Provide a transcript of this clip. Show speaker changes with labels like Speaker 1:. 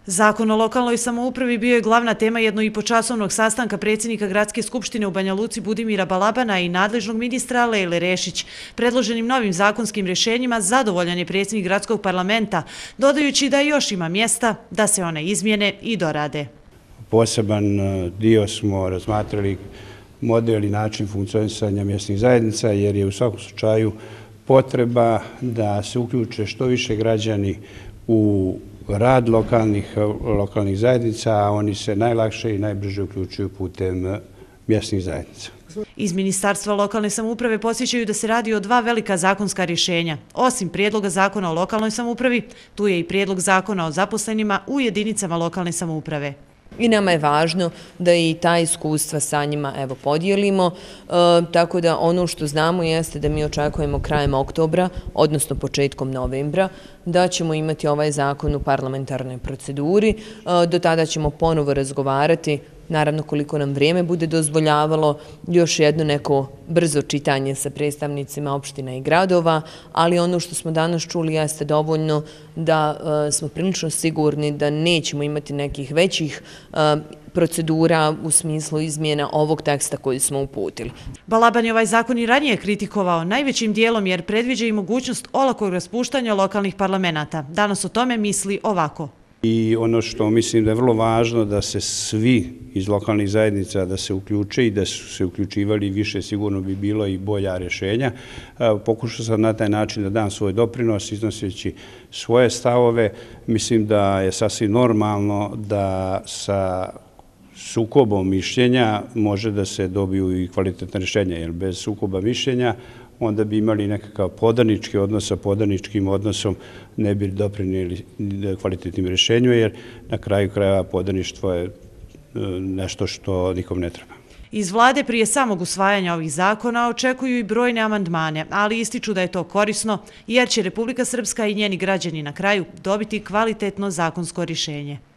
Speaker 1: Zakon o lokalnoj samoupravi bio je glavna tema jednoipočasovnog sastanka predsjednika Gradske skupštine u Banja Luci Budimira Balabana i nadležnog ministra Lejle Rešić. Predloženim novim zakonskim rješenjima zadovoljan je predsjednik Gradskog parlamenta, dodajući da još ima mjesta da se one izmjene i dorade.
Speaker 2: Poseban dio smo razmatrali model i način funkcionisanja mjesnih zajednica, jer je u svakom slučaju potreba da se uključe što više građani u rad lokalnih zajednica, a oni se najlakše i najbrže uključuju putem mjesnih zajednica.
Speaker 1: Iz Ministarstva lokalne samouprave podsjećaju da se radi o dva velika zakonska rješenja. Osim prijedloga zakona o lokalnoj samoupravi, tu je i prijedlog zakona o zaposlenima u jedinicama lokalne samouprave.
Speaker 3: I nama je važno da i ta iskustva sa njima podijelimo, tako da ono što znamo jeste da mi očekujemo krajem oktobra, odnosno početkom novembra, da ćemo imati ovaj zakon u parlamentarnoj proceduri. Do tada ćemo ponovo razgovarati, naravno koliko nam vrijeme bude dozvoljavalo, još jedno neko brzo čitanje sa predstavnicima opština i gradova, ali ono što smo danas čuli jeste dovoljno da smo prilično sigurni da nećemo imati nekih većih procedura u smislu izmjena ovog teksta koji smo uputili.
Speaker 1: Balaban je ovaj zakon i ranije kritikovao, najvećim dijelom jer predviđa i mogućnost olakog raspuštanja lokalnih parlamenata. Danas o tome misli ovako.
Speaker 2: I ono što mislim da je vrlo važno da se svi iz lokalnih zajednica da se uključe i da su se uključivali više, sigurno bi bilo i bolja rješenja. Pokušao sam na taj način da dam svoj doprinos iznoseći svoje stavove. Mislim da je sasvim normalno da sa sukobom mišljenja može da se dobiju i kvalitetna rješenja, jer bez sukoba mišljenja onda bi imali nekakav podanički odnos, sa podaničkim odnosom ne bi doprinijeli kvalitetnim rješenju, jer na kraju krajeva podaništvo je nešto što nikom ne treba.
Speaker 1: Iz vlade prije samog usvajanja ovih zakona očekuju i brojne amandmane, ali ističu da je to korisno jer će Republika Srpska i njeni građani na kraju dobiti kvalitetno zakonsko rješenje.